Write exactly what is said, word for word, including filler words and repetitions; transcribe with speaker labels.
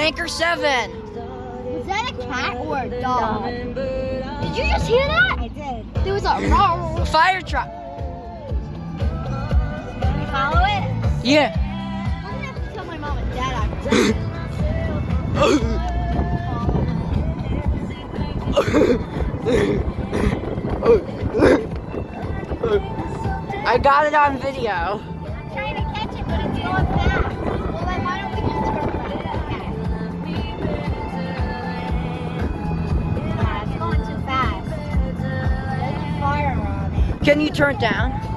Speaker 1: Tanker seven.
Speaker 2: Was that a cat or a dog? Did you just hear that? I did. There was a roar.
Speaker 1: Fire truck.
Speaker 2: Can we follow it?
Speaker 1: Yeah.
Speaker 2: I'm gonna have to tell my mom and dad after this.
Speaker 1: I got it on video.
Speaker 2: I'm trying to catch it, but it's going fast. Well, then why don't we just turn around? Okay. Yeah, it's going too fast. There's a fire on it.
Speaker 1: Can you turn it down?